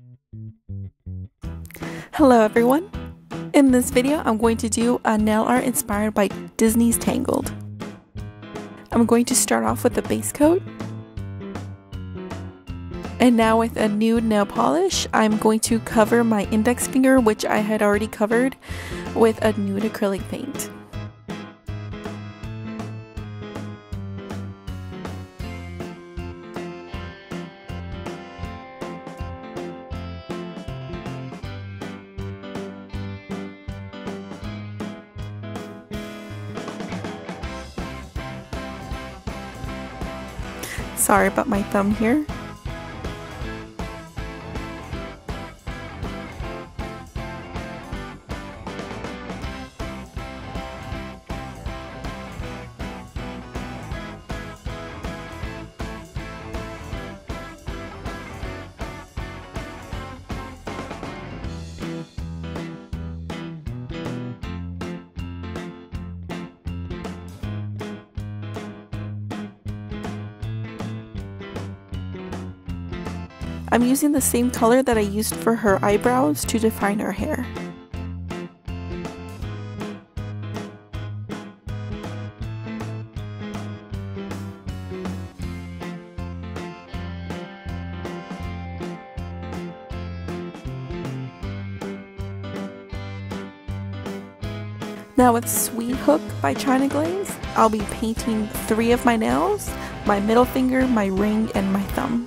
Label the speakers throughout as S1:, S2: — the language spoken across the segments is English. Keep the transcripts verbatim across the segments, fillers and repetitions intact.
S1: Hello everyone! In this video I'm going to do a nail art inspired by Disney's Tangled. I'm going to start off with the base coat. And now with a nude nail polish, I'm going to cover my index finger, which I had already covered, with a nude acrylic paint. Sorry about my thumb here. I'm using the same color that I used for her eyebrows to define her hair. Now with Sweet Hook by China Glaze, I'll be painting three of my nails, my middle finger, my ring, and my thumb.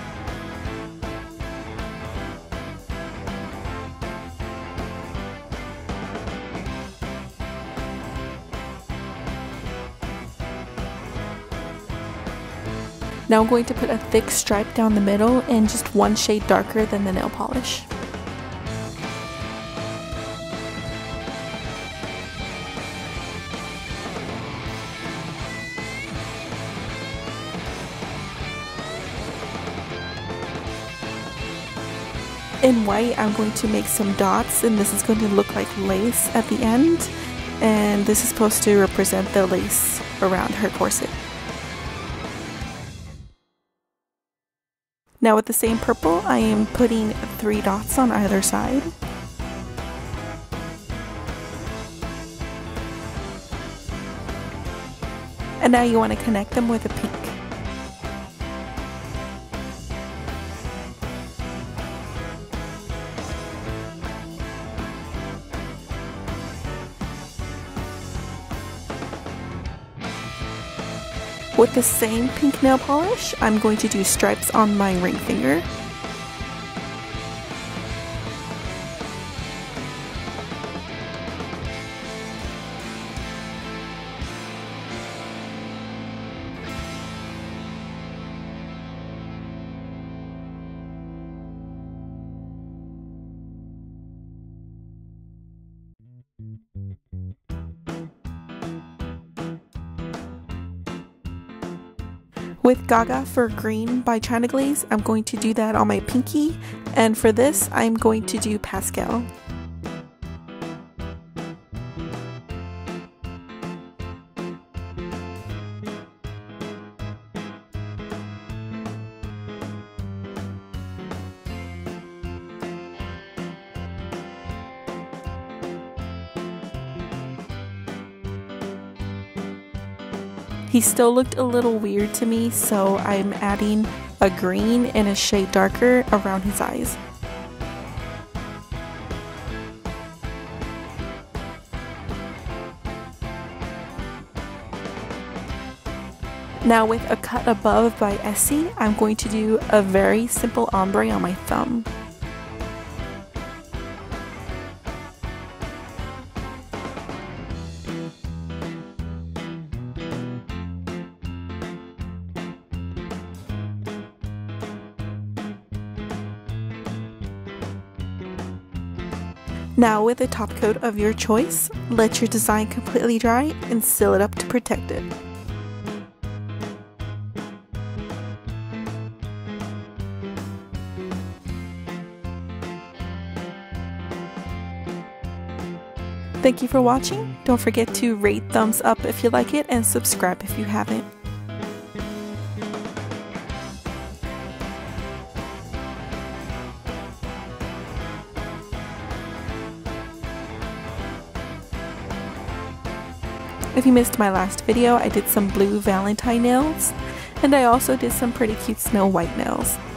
S1: Now I'm going to put a thick stripe down the middle and just one shade darker than the nail polish. In white, I'm going to make some dots, and this is going to look like lace at the end, and this is supposed to represent the lace around her corset. Now with the same purple, I am putting three dots on either side. And now you want to connect them with a pink. With the same pink nail polish, I'm going to do stripes on my ring finger. With Gaga for Green by China Glaze, I'm going to do that on my pinky, and for this, I'm going to do Pastel. He still looked a little weird to me, so I'm adding a green and a shade darker around his eyes. Now with A Cut Above by Essie, I'm going to do a very simple ombre on my thumb. Now with a top coat of your choice, let your design completely dry and seal it up to protect it. Thank you for watching. Don't forget to rate, thumbs up if you like it, and subscribe if you haven't. If you missed my last video, I did some blue Valentine nails, and I also did some pretty cute Snow White nails.